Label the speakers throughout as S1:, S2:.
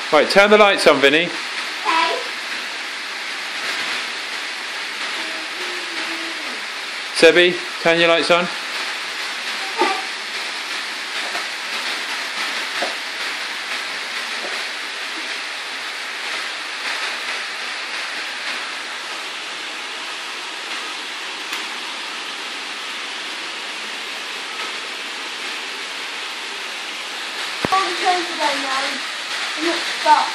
S1: Right, turn the lights on, Vinny.
S2: Okay.
S1: Sebby, turn your lights on.
S2: All the trains are going now. And not stop.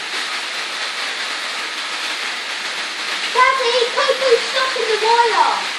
S2: Daddy, Coco's stuck in the wire.